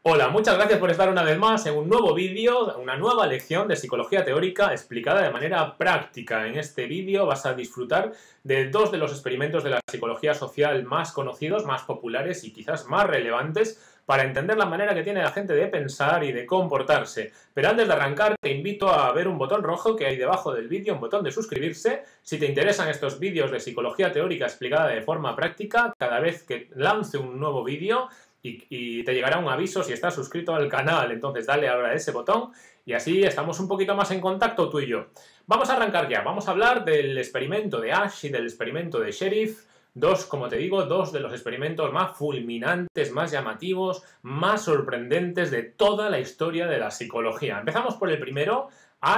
Hola, muchas gracias por estar una vez más en un nuevo vídeo, una nueva lección de psicología teórica explicada de manera práctica. En este vídeo vas a disfrutar de dos de los experimentos de la psicología social más conocidos, más populares y quizás más relevantes para entender la manera que tiene la gente de pensar y de comportarse. Pero antes de arrancar te invito a ver un botón rojo que hay debajo del vídeo, un botón de suscribirse. Si te interesan estos vídeos de psicología teórica explicada de forma práctica, cada vez que lance un nuevo vídeo, y te llegará un aviso si estás suscrito al canal, entonces dale ahora a ese botón y así estamos un poquito más en contacto tú y yo. Vamos a arrancar ya, vamos a hablar del experimento de Ash y del experimento de Sheriff, como te digo, dos de los experimentos más fulminantes, más llamativos, más sorprendentes de toda la historia de la psicología. Empezamos por el primero.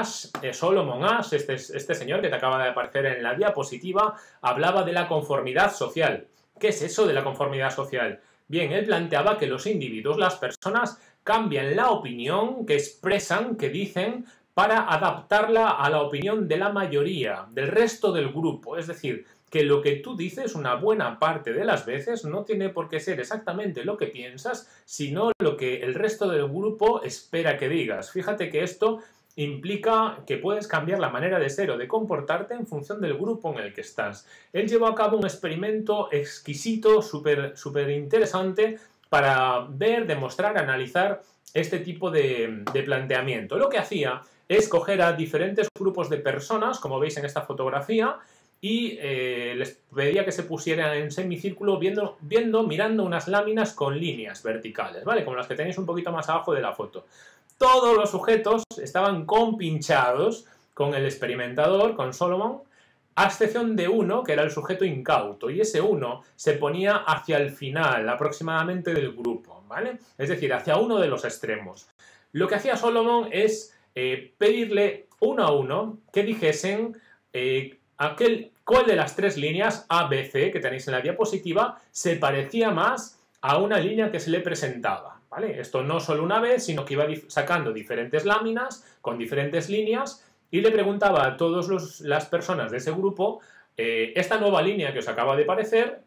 Solomon Ash, este señor que te acaba de aparecer en la diapositiva, hablaba de la conformidad social. ¿Qué es eso de la conformidad social? Bien, él planteaba que los individuos, las personas, cambian la opinión que expresan, que dicen, para adaptarla a la opinión de la mayoría, del resto del grupo. Es decir, que lo que tú dices una buena parte de las veces no tiene por qué ser exactamente lo que piensas, sino lo que el resto del grupo espera que digas. Fíjate que esto implica que puedes cambiar la manera de ser o de comportarte en función del grupo en el que estás. Él llevó a cabo un experimento exquisito, súper interesante, para ver, demostrar, analizar este tipo de planteamiento. Lo que hacía es coger a diferentes grupos de personas, como veis en esta fotografía, y les pedía que se pusieran en semicírculo mirando unas láminas con líneas verticales, ¿vale? Como las que tenéis un poquito más abajo de la foto. Todos los sujetos estaban compinchados con el experimentador, con Solomon, a excepción de uno, que era el sujeto incauto, y ese uno se ponía hacia el final, aproximadamente del grupo, ¿vale? Es decir, hacia uno de los extremos. Lo que hacía Solomon es pedirle uno a uno que dijesen cuál de las tres líneas A, B, C que tenéis en la diapositiva se parecía más a una línea que se le presentaba. ¿Vale? Esto no solo una vez, sino que iba sacando diferentes láminas con diferentes líneas y le preguntaba a todas las personas de ese grupo esta nueva línea que os acaba de aparecer,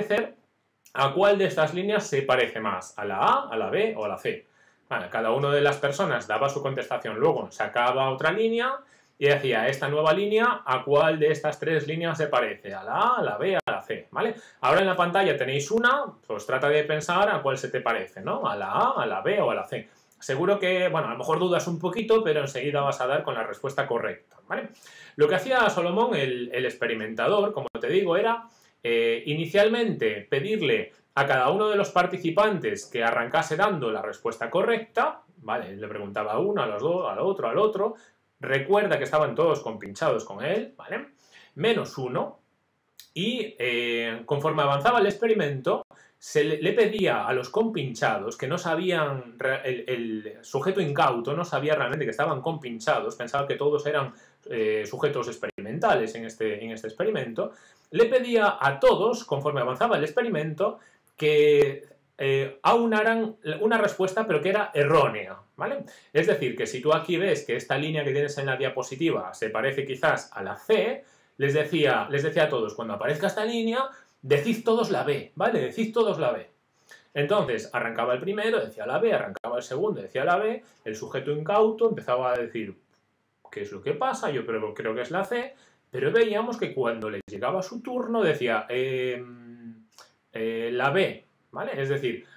¿a cuál de estas líneas se parece más? ¿A la A, a la B o a la C? Vale, cada una de las personas daba su contestación, luego sacaba otra línea y decía, esta nueva línea, ¿a cuál de estas tres líneas se parece? ¿A la A, a la B, a la C? ¿Vale? Ahora en la pantalla tenéis una, pues trata de pensar a cuál se te parece, ¿no? ¿A la A, a la B o a la C? Seguro que, bueno, a lo mejor dudas un poquito, pero enseguida vas a dar con la respuesta correcta, ¿vale? Lo que hacía Solomon, el experimentador, como te digo, era inicialmente pedirle a cada uno de los participantes que arrancase dando la respuesta correcta, ¿vale? Le preguntaba a uno, a los dos, al otro. Recuerda que estaban todos compinchados con él, ¿vale? Menos uno. Y conforme avanzaba el experimento, le pedía a los compinchados que no sabían, el sujeto incauto no sabía realmente que estaban compinchados, pensaba que todos eran sujetos experimentales en este experimento, le pedía a todos, conforme avanzaba el experimento, que aunaran una respuesta pero que era errónea, ¿vale? Es decir, que si tú aquí ves que esta línea que tienes en la diapositiva se parece quizás a la C, les decía a todos, cuando aparezca esta línea, decid todos la B, ¿vale? Decid todos la B. Entonces, arrancaba el primero, decía la B, arrancaba el segundo, decía la B, el sujeto incauto empezaba a decir, ¿qué es lo que pasa? Yo creo que es la C, pero veíamos que cuando les llegaba su turno decía, la B, ¿vale? Es decir,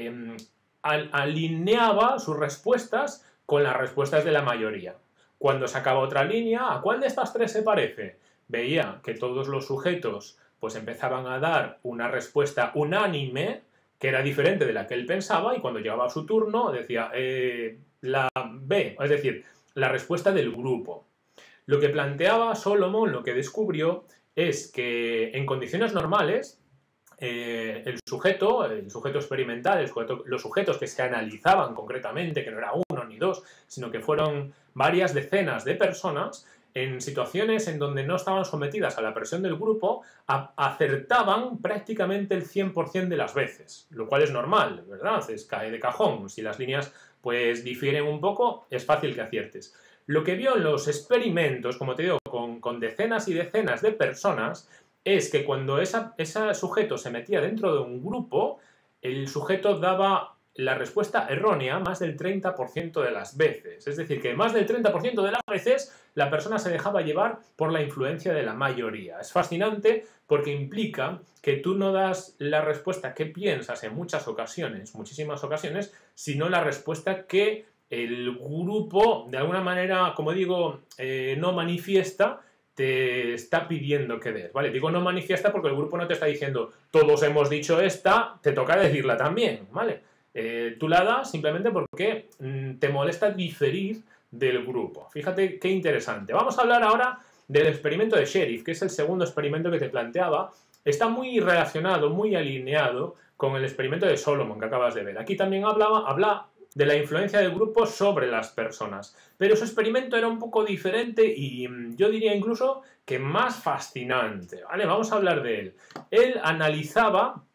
alineaba sus respuestas con las respuestas de la mayoría. Cuando sacaba otra línea, ¿a cuál de estas tres se parece? Veía que todos los sujetos pues empezaban a dar una respuesta unánime, que era diferente de la que él pensaba, y cuando llegaba a su turno decía la B, es decir, la respuesta del grupo. Lo que planteaba Solomon, lo que descubrió, es que en condiciones normales, el sujeto experimental, los sujetos que se analizaban concretamente, que no era uno ni dos, sino que fueron varias decenas de personas, en situaciones en donde no estaban sometidas a la presión del grupo, acertaban prácticamente el 100% de las veces, lo cual es normal, ¿verdad? Cae de cajón. Si las líneas pues difieren un poco, es fácil que aciertes. Lo que vio en los experimentos, como te digo, con decenas y decenas de personas, es que cuando ese sujeto se metía dentro de un grupo, el sujeto daba la respuesta errónea más del 30% de las veces. Es decir, que más del 30% de las veces la persona se dejaba llevar por la influencia de la mayoría. Es fascinante porque implica que tú no das la respuesta que piensas en muchas ocasiones, muchísimas ocasiones, sino la respuesta que el grupo, de alguna manera, como digo, no manifiesta, te está pidiendo que des, ¿vale? Digo no manifiesta porque el grupo no te está diciendo todos hemos dicho esta, te toca decirla también, ¿vale? Tú la das simplemente porque te molesta diferir del grupo. Fíjate qué interesante. Vamos a hablar ahora del experimento de Sheriff, que es el segundo experimento que te planteaba. Está muy relacionado, muy alineado con el experimento de Solomon que acabas de ver. Aquí también habla de la influencia del grupo sobre las personas. Pero su experimento era un poco diferente y yo diría incluso que más fascinante, ¿vale? Vamos a hablar de él. Él analizaba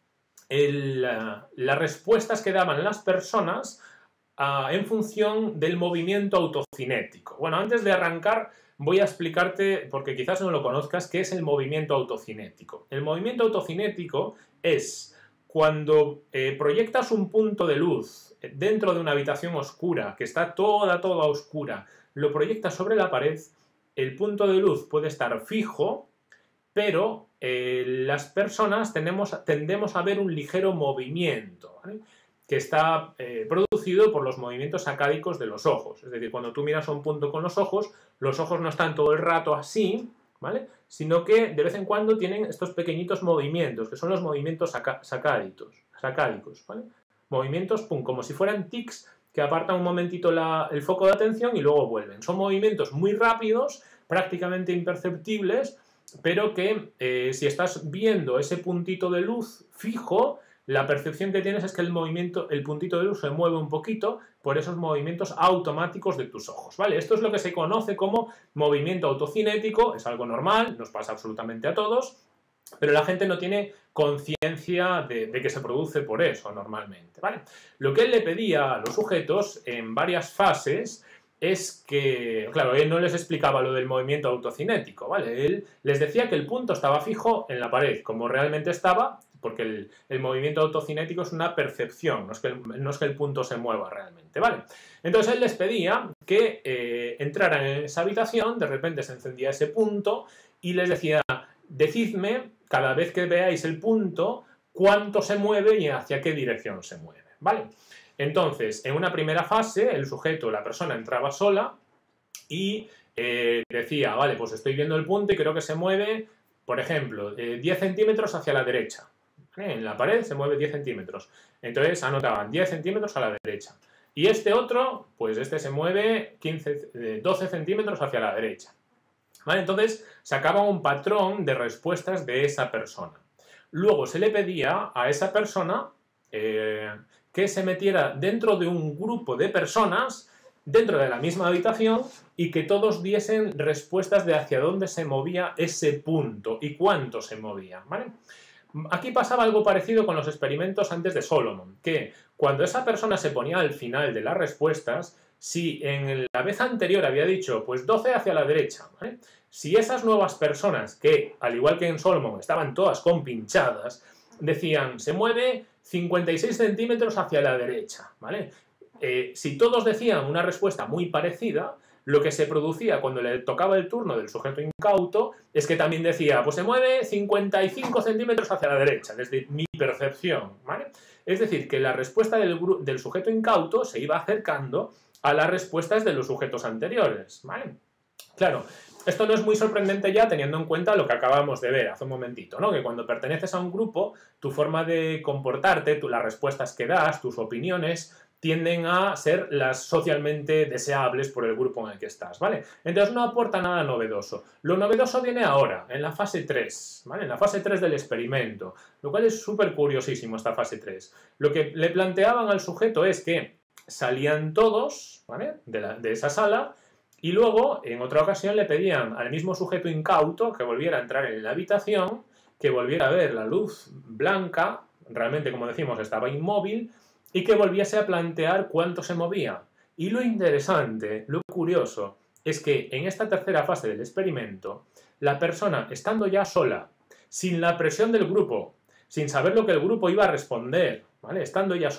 las respuestas que daban las personas en función del movimiento autocinético. Bueno, antes de arrancar voy a explicarte, porque quizás no lo conozcas, qué es el movimiento autocinético. El movimiento autocinético es cuando proyectas un punto de luz dentro de una habitación oscura, que está toda oscura, lo proyectas sobre la pared, el punto de luz puede estar fijo, pero las personas tendemos a ver un ligero movimiento, ¿vale? Que está producido por los movimientos sacádicos de los ojos. Es decir, cuando tú miras a un punto con los ojos no están todo el rato así, ¿vale? Sino que de vez en cuando tienen estos pequeñitos movimientos, que son los movimientos sacádicos, ¿vale? Movimientos, pum, como si fueran tics que apartan un momentito el foco de atención y luego vuelven. Son movimientos muy rápidos, prácticamente imperceptibles, pero que si estás viendo ese puntito de luz fijo, la percepción que tienes es que el puntito de luz se mueve un poquito por esos movimientos automáticos de tus ojos, ¿vale? Esto es lo que se conoce como movimiento autocinético, es algo normal, nos pasa absolutamente a todos, pero la gente no tiene conciencia de que se produce por eso normalmente, ¿vale? Lo que él le pedía a los sujetos en varias fases es que, claro, él no les explicaba lo del movimiento autocinético, ¿vale? Él les decía que el punto estaba fijo en la pared, como realmente estaba, porque el movimiento autocinético es una percepción, no es que el punto se mueva realmente, ¿vale? Entonces él les pedía que entraran en esa habitación, de repente se encendía ese punto y les decía, decidme, cada vez que veáis el punto, cuánto se mueve y hacia qué dirección se mueve, ¿vale? Entonces, en una primera fase, el sujeto, la persona, entraba sola y decía, vale, pues estoy viendo el punto y creo que se mueve, por ejemplo, 10 centímetros hacia la derecha. En la pared se mueve 10 centímetros. Entonces anotaban 10 centímetros a la derecha. Y este otro, pues este se mueve 12 centímetros hacia la derecha. ¿Vale? Entonces sacaban un patrón de respuestas de esa persona. Luego se le pedía a esa persona que se metiera dentro de un grupo de personas, dentro de la misma habitación, y que todos diesen respuestas de hacia dónde se movía ese punto y cuánto se movía, ¿vale? Aquí pasaba algo parecido con los experimentos antes de Solomon, que cuando esa persona se ponía al final de las respuestas, si en la vez anterior había dicho, pues 12 hacia la derecha, ¿vale? Si esas nuevas personas, que al igual que en Solomon estaban todas compinchadas, decían, se mueve 56 centímetros hacia la derecha, ¿vale? Si todos decían una respuesta muy parecida, lo que se producía cuando le tocaba el turno del sujeto incauto es que también decía, pues se mueve 55 centímetros hacia la derecha, desde mi percepción, ¿vale? Es decir, que la respuesta del sujeto incauto se iba acercando a las respuestas de los sujetos anteriores, ¿vale? Claro, esto no es muy sorprendente ya teniendo en cuenta lo que acabamos de ver hace un momentito, ¿no? Que cuando perteneces a un grupo, tu forma de comportarte, las respuestas que das, tus opiniones, tienden a ser las socialmente deseables por el grupo en el que estás, ¿vale? Entonces no aporta nada novedoso. Lo novedoso viene ahora, en la fase 3, ¿vale? En la fase 3 del experimento, lo cual es súper curiosísimo esta fase 3. Lo que le planteaban al sujeto es que salían todos, ¿vale? de esa sala y luego, en otra ocasión, le pedían al mismo sujeto incauto que volviera a entrar en la habitación, que volviera a ver la luz blanca, realmente, como decimos, estaba inmóvil, y que volviese a plantear cuánto se movía. Y lo interesante, lo curioso, es que en esta tercera fase del experimento, la persona, estando ya sola, sin la presión del grupo, sin saber lo que el grupo iba a responder, ¿vale? Estando ya sola,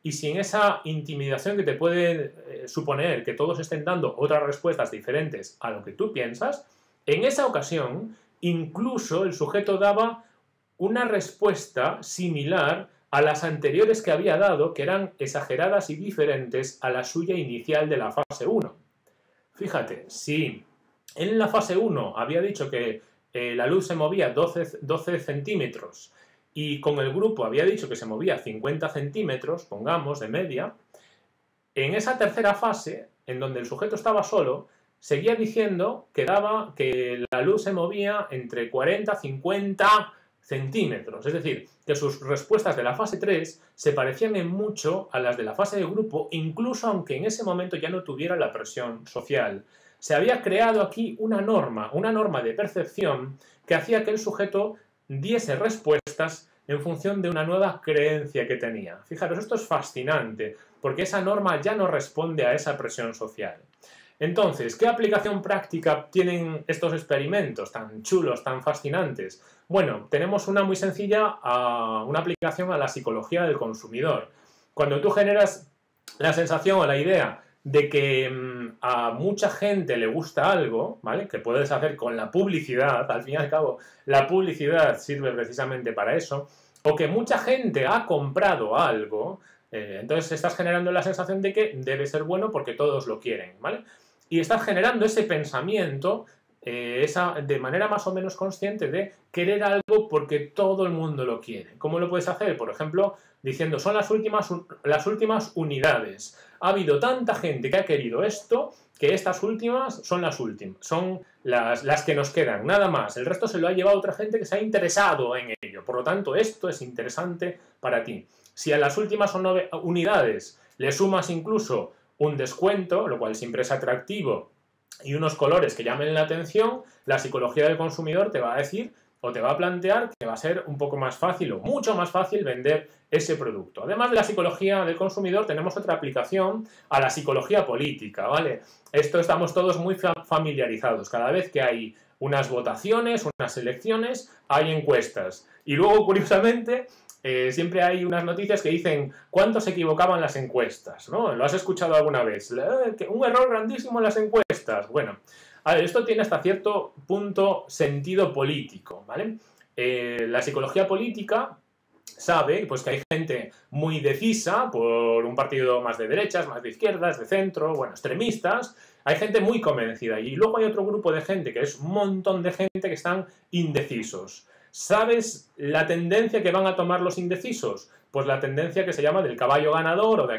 y si en esa intimidación que te puede suponer que todos estén dando otras respuestas diferentes a lo que tú piensas, en esa ocasión incluso el sujeto daba una respuesta similar a las anteriores que había dado, que eran exageradas y diferentes a la suya inicial de la fase 1. Fíjate, si en la fase 1 había dicho que la luz se movía 12 centímetros y con el grupo había dicho que se movía 50 centímetros, pongamos, de media, en esa tercera fase, en donde el sujeto estaba solo, seguía diciendo que la luz se movía entre 40 y 50 centímetros. Es decir, que sus respuestas de la fase 3 se parecían en mucho a las de la fase de grupo, incluso aunque en ese momento ya no tuviera la presión social. Se había creado aquí una norma de percepción que hacía que el sujeto diese respuestas en función de una nueva creencia que tenía. Fijaros, esto es fascinante, porque esa norma ya no responde a esa presión social. Entonces, ¿qué aplicación práctica tienen estos experimentos tan chulos, tan fascinantes? Bueno, tenemos una muy sencilla, una aplicación a la psicología del consumidor. Cuando tú generas la sensación o la idea de que a mucha gente le gusta algo, ¿vale? Que puedes hacer con la publicidad, al fin y al cabo, la publicidad sirve precisamente para eso, o que mucha gente ha comprado algo, entonces estás generando la sensación de que debe ser bueno porque todos lo quieren, ¿vale? Y estás generando ese pensamiento de manera más o menos consciente de querer algo porque todo el mundo lo quiere. ¿Cómo lo puedes hacer? Por ejemplo, diciendo, son las últimas unidades. Ha habido tanta gente que ha querido esto que estas últimas son las que nos quedan, nada más. El resto se lo ha llevado otra gente que se ha interesado en ello. Por lo tanto, esto es interesante para ti. Si a las últimas unidades le sumas incluso un descuento, lo cual siempre es atractivo, y unos colores que llamen la atención, la psicología del consumidor te va a decir o te va a plantear que va a ser un poco más fácil o mucho más fácil vender ese producto. Además de la psicología del consumidor, tenemos otra aplicación a la psicología política, ¿vale? Esto estamos todos muy familiarizados. Cada vez que hay unas votaciones, unas elecciones, hay encuestas. Y luego, curiosamente, siempre hay unas noticias que dicen cuánto se equivocaban las encuestas, ¿no? ¿Lo has escuchado alguna vez? Un error grandísimo en las encuestas. Bueno, a ver, esto tiene hasta cierto punto sentido político, ¿vale? La psicología política sabe pues, que hay gente muy decisa por un partido más de derechas, más de izquierdas, de centro, bueno, extremistas. Hay gente muy convencida y luego hay otro grupo de gente que es un montón de gente que están indecisos. ¿Sabes la tendencia que van a tomar los indecisos? Pues la tendencia que se llama del caballo ganador o de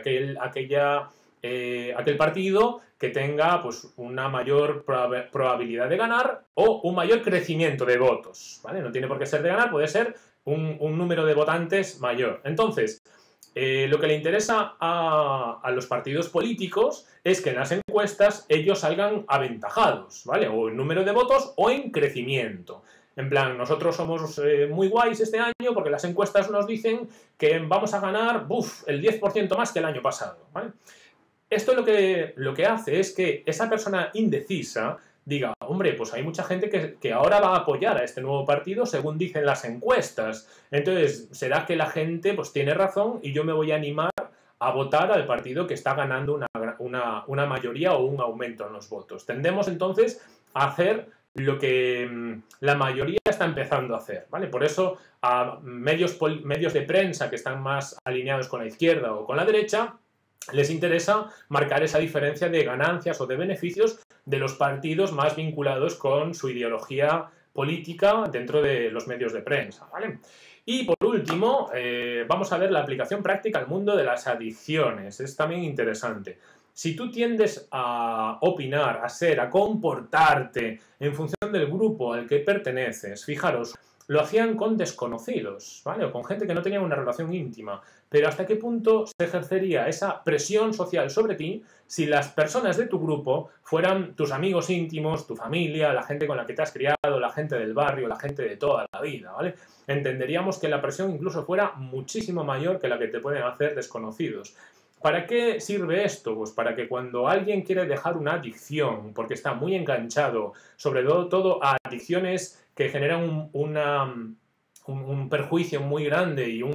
aquel partido que tenga pues, una mayor probabilidad de ganar o un mayor crecimiento de votos, ¿vale? No tiene por qué ser de ganar, puede ser un número de votantes mayor. Entonces, lo que le interesa a los partidos políticos es que en las encuestas ellos salgan aventajados, ¿vale? O en número de votos o en crecimiento. En plan, nosotros somos muy guays este año porque las encuestas nos dicen que vamos a ganar el 10% más que el año pasado, ¿vale? Esto lo que hace es que esa persona indecisa diga, hombre, pues hay mucha gente que ahora va a apoyar a este nuevo partido según dicen las encuestas. Entonces, será que la gente pues tiene razón y yo me voy a animar a votar al partido que está ganando una mayoría o un aumento en los votos. Tendemos entonces a hacer lo que la mayoría está empezando a hacer, ¿vale? Por eso a medios de prensa que están más alineados con la izquierda o con la derecha les interesa marcar esa diferencia de ganancias o de beneficios de los partidos más vinculados con su ideología política dentro de los medios de prensa, ¿vale? Y por último, vamos a ver la aplicación práctica al mundo de las adicciones. Es también interesante. Si tú tiendes a opinar, a comportarte en función del grupo al que perteneces, fijaros, lo hacían con desconocidos, ¿vale? O con gente que no tenía una relación íntima. Pero ¿hasta qué punto se ejercería esa presión social sobre ti si las personas de tu grupo fueran tus amigos íntimos, tu familia, la gente con la que te has criado, la gente del barrio, la gente de toda la vida, ¿vale? Entenderíamos que la presión incluso fuera muchísimo mayor que la que te pueden hacer desconocidos. ¿Para qué sirve esto? Pues para que cuando alguien quiere dejar una adicción, porque está muy enganchado, sobre todo a adicciones que generan un perjuicio muy grande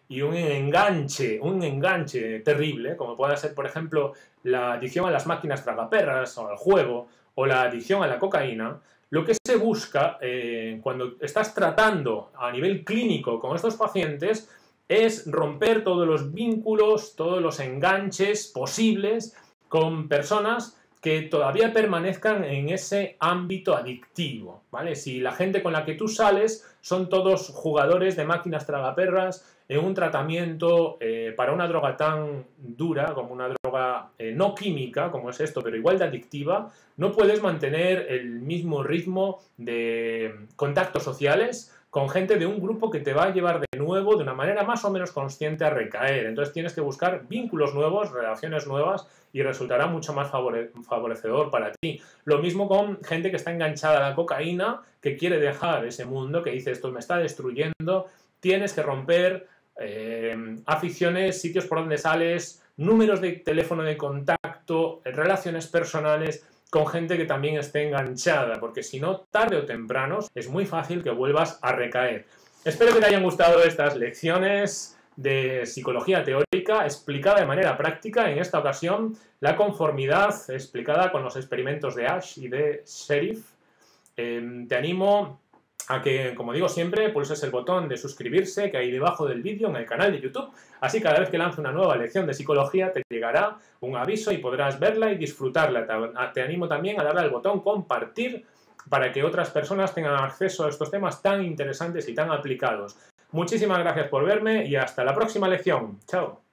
y un enganche terrible, como puede ser, por ejemplo, la adicción a las máquinas tragaperras o al juego, o la adicción a la cocaína, lo que se busca cuando estás tratando a nivel clínico con estos pacientes es romper todos los vínculos, todos los enganches posibles con personas que todavía permanezcan en ese ámbito adictivo, ¿vale? Si la gente con la que tú sales son todos jugadores de máquinas tragaperras en un tratamiento para una droga tan dura como una droga no química, como es esto, pero igual de adictiva, no puedes mantener el mismo ritmo de contactos sociales con gente de un grupo que te va a llevar de nuevo, de una manera más o menos consciente, a recaer. Entonces tienes que buscar vínculos nuevos, relaciones nuevas, y resultará mucho más favorecedor para ti. Lo mismo con gente que está enganchada a la cocaína, que quiere dejar ese mundo, que dice esto me está destruyendo. Tienes que romper aficiones, sitios por donde sales, números de teléfono de contacto, relaciones personales con gente que también esté enganchada, porque si no, tarde o temprano, es muy fácil que vuelvas a recaer. Espero que te hayan gustado estas lecciones de psicología teórica explicada de manera práctica. En esta ocasión, la conformidad explicada con los experimentos de Ash y de Sheriff. Te animo a que, como digo siempre, pulses el botón de suscribirse que hay debajo del vídeo en el canal de YouTube. Así cada vez que lance una nueva lección de psicología te llegará un aviso y podrás verla y disfrutarla. Te animo también a darle al botón compartir para que otras personas tengan acceso a estos temas tan interesantes y tan aplicados. Muchísimas gracias por verme y hasta la próxima lección. Chao.